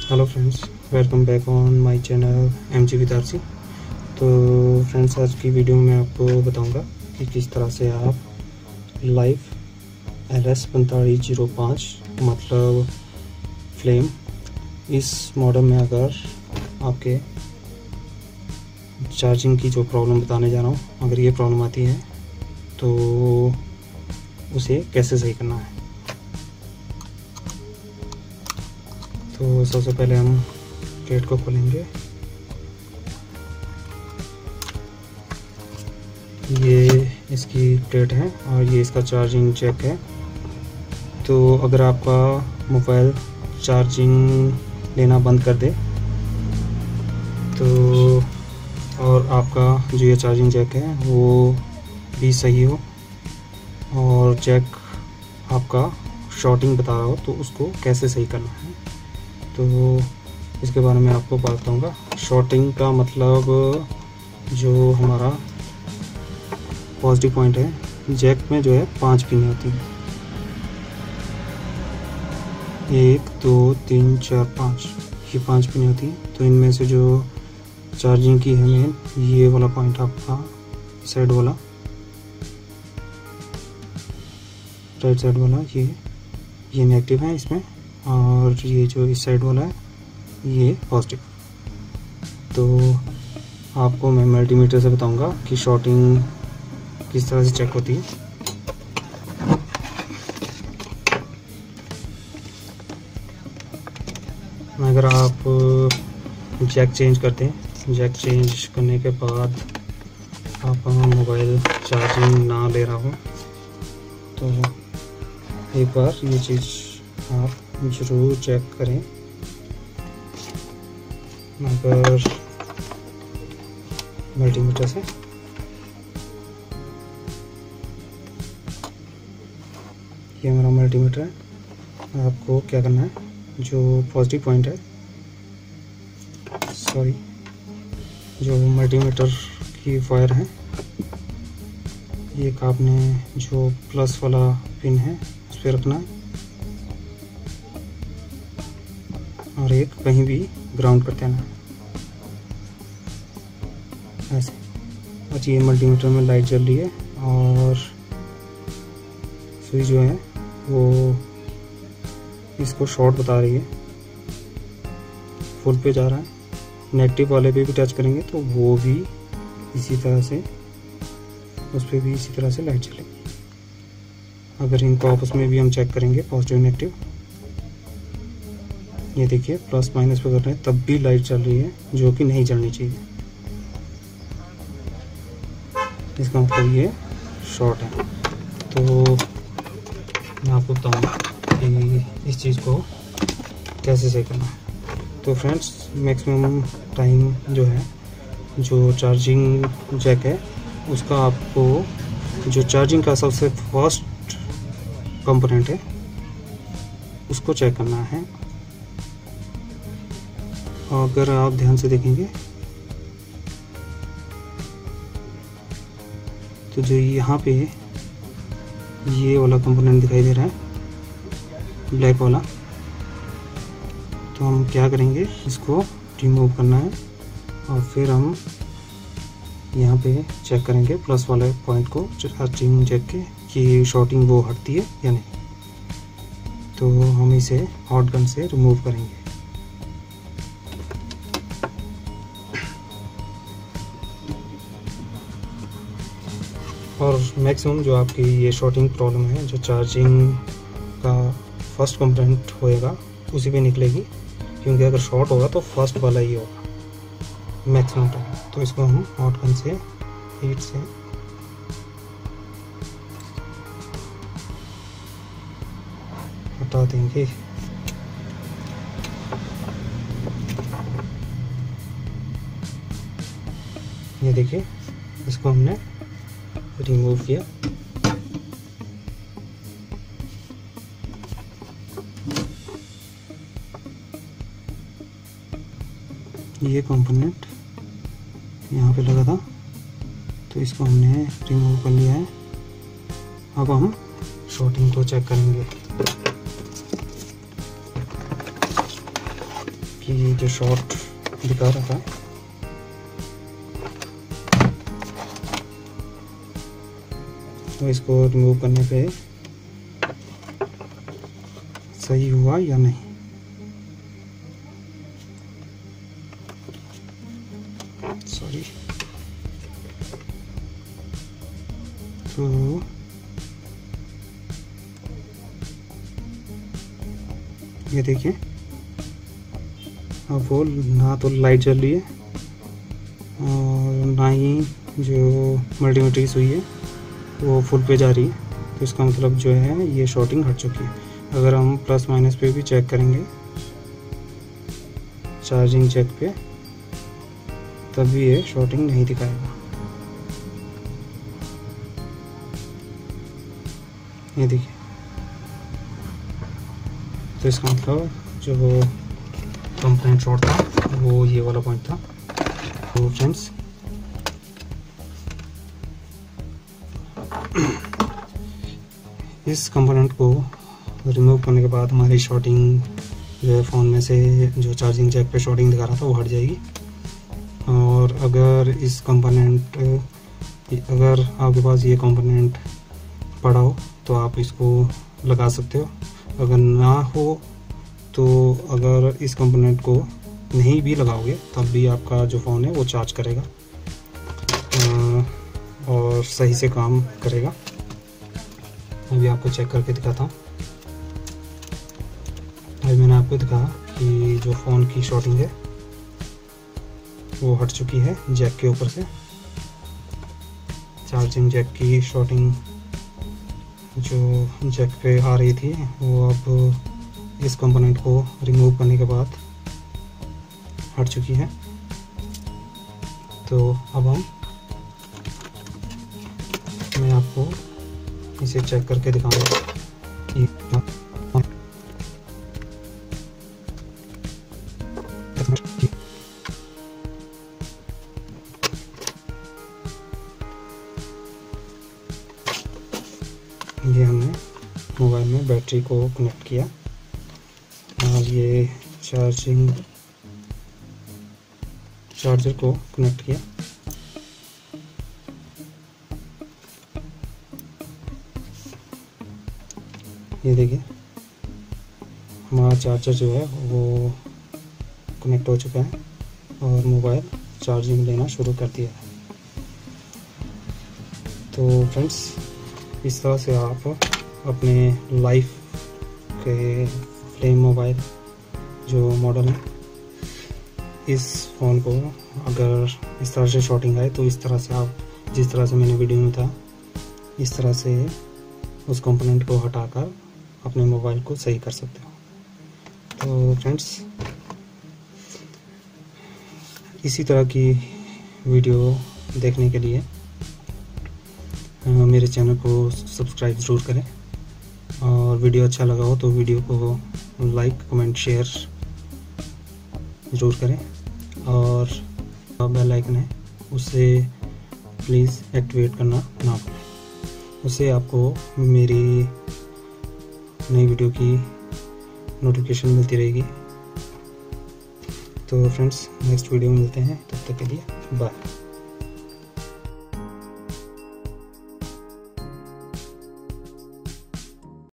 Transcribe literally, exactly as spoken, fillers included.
Hello friends, welcome back on my channel M G विदारसी। तो friends, आज की वीडियो में आपको बताऊंगा कि किस तरह से आप लाइव एल एस पैंतालीस जीरो पाँच मतलब फ्लेम इस मॉडल में अगर आपके चार्जिंग की जो प्रॉब्लम बताने जा रहा हूँ, अगर ये प्रॉब्लम आती है तो उसे कैसे सही करना है। तो सबसे पहले हम प्लेट को खोलेंगे। ये इसकी प्लेट है और ये इसका चार्जिंग जैक है। तो अगर आपका मोबाइल चार्जिंग लेना बंद कर दे तो और आपका जो ये चार्जिंग जैक है वो भी सही हो और जैक आपका शॉर्टिंग बता रहा हो तो उसको कैसे सही करना है, तो इसके बारे में आपको बात बताऊंगा। शॉर्टिंग का मतलब जो हमारा पॉजिटिव पॉइंट है, जैक में जो है पांच पिनें होती हैं, एक दो तीन चार पाँच, ये पांच पिनें होती हैं। तो इनमें से जो चार्जिंग की है मेन, ये वाला पॉइंट आपका साइड वाला, राइट साइड वाला, ये ये नेगेटिव है इसमें, और ये जो इस साइड वाला है ये पॉजिटिव। तो आपको मैं मल्टीमीटर से बताऊंगा कि शॉर्टिंग किस तरह से चेक होती है। अगर आप जैक चेंज करते हैं, जैक चेंज करने के बाद आपका मोबाइल चार्जिंग ना ले रहा हो तो एक बार ये चीज़ आप ज़रूर चेक करें। अगर मल्टीमीटर से ये हमारा मल्टीमीटर है, आपको क्या करना है, जो पॉजिटिव पॉइंट है, सॉरी जो मल्टीमीटर की वायर है, एक आपने जो प्लस वाला पिन है उस पर रखना है और एक कहीं भी ग्राउंड कर देना है ऐसे। अच्छा, ये मल्टीमीटर में लाइट जल रही है और स्विच जो है वो इसको शॉर्ट बता रही है, फुल पे जा रहा है। नेगेटिव वाले पे भी टच करेंगे तो वो भी इसी तरह से, उस पर भी इसी तरह से लाइट चलेगी। अगर इनको आपस में भी हम चेक करेंगे, पॉजिटिव नेगेटिव, ये देखिए प्लस माइनस पे कर रहे हैं तब भी लाइट चल रही है, जो कि नहीं जलनी चाहिए। इसका मतलब ये शॉर्ट है। तो मैं आपको बताऊंगा कि इस चीज़ को कैसे सही करना है। तो फ्रेंड्स, मैक्सिमम टाइम जो है, जो चार्जिंग जैक है उसका आपको जो चार्जिंग का सबसे फर्स्ट कंपोनेंट है उसको चेक करना है। अगर आप ध्यान से देखेंगे तो जो यहाँ पे ये वाला कंपोनेंट दिखाई दे रहा है, ब्लैक वाला, तो हम क्या करेंगे, इसको रिमूव करना है और फिर हम यहाँ पे चेक करेंगे प्लस वाले पॉइंट को, चार्जिंग जैक के, कि शॉर्टिंग वो हटती है या नहीं। तो हम इसे हॉट गन से रिमूव करेंगे। और मैक्सिमम जो आपकी ये शॉर्टिंग प्रॉब्लम है, जो चार्जिंग का फर्स्ट कंपोनेंट होएगा उसी पे निकलेगी, क्योंकि अगर शॉर्ट होगा तो फर्स्ट वाला ही होगा मैक्सिमम टाइम। तो इसको हम हॉट गन से, हीट से हटा देंगे। ये देखिए, इसको हमने रिमूव किया। ये कंपोनेंट यहाँ पे लगा था तो इसको हमने रिमूव कर लिया है। अब हम शॉर्टिंग को चेक करेंगे। इसकी जो शॉर्ट दिखा रहा था तो इसको रिमूव करने पे सही हुआ या नहीं। सॉरी। तो ये देखिए, अब वो ना तो लाइट जल रही है और ना ही जो मल्टीमीटर सुई है वो फुल पे जा रही है। तो इसका मतलब जो है ये शॉर्टिंग हट चुकी है। अगर हम प्लस माइनस पे भी चेक करेंगे, चार्जिंग चेक पे, तब भी ये शॉर्टिंग नहीं दिखाएगा। ये देखिए, तो इसका मतलब जो कंपोनेंट शॉर्ट था वो ये वाला पॉइंट था। तो फ्रेंड्स, इस कंपोनेंट को रिमूव करने के बाद हमारी शॉर्टिंग जो है फ़ोन में से जो चार्जिंग जैक पे शॉर्टिंग दिखा रहा था वो हट जाएगी। और अगर इस कंपोनेंट अगर आपके पास ये कंपोनेंट पड़ा हो तो आप इसको लगा सकते हो। अगर ना हो तो अगर इस कंपोनेंट को नहीं भी लगाओगे तब भी आपका जो फ़ोन है वो चार्ज करेगा और सही से काम करेगा। अभी आपको चेक करके दिखाता हूँ। अभी मैंने आपको दिखाया कि जो फ़ोन की शॉर्टिंग है वो हट चुकी है जैक के ऊपर से। चार्जिंग जैक की शॉर्टिंग जो जैक पे आ रही थी वो अब इस कंपोनेंट को रिमूव करने के बाद हट चुकी है। तो अब हम मैं आपको इसे चेक करके दिखाऊंगा। ये हमने मोबाइल में बैटरी को कनेक्ट किया और ये चार्जिंग चार्जर को कनेक्ट किया। ये देखिए, हमारा चार्जर जो है वो कनेक्ट हो चुका है और मोबाइल चार्जिंग लेना शुरू कर दिया है। तो फ्रेंड्स, इस तरह से आप अपने लाइफ के फ्लेम मोबाइल जो मॉडल है, इस फ़ोन को अगर इस तरह से शॉर्टिंग आए तो इस तरह से आप, जिस तरह से मैंने वीडियो में था, इस तरह से उस कंपोनेंट को हटाकर अपने मोबाइल को सही कर सकते हो। तो फ्रेंड्स, इसी तरह की वीडियो देखने के लिए मेरे चैनल को सब्सक्राइब ज़रूर करें और वीडियो अच्छा लगा हो तो वीडियो को लाइक, कमेंट, शेयर ज़रूर करें और बेल आइकन है उसे प्लीज़ एक्टिवेट करना ना भूलें। उससे आपको मेरी नई वीडियो की नोटिफिकेशन मिलती रहेगी। तो फ्रेंड्स, नेक्स्ट वीडियो में मिलते हैं, तब तक के लिए बाय।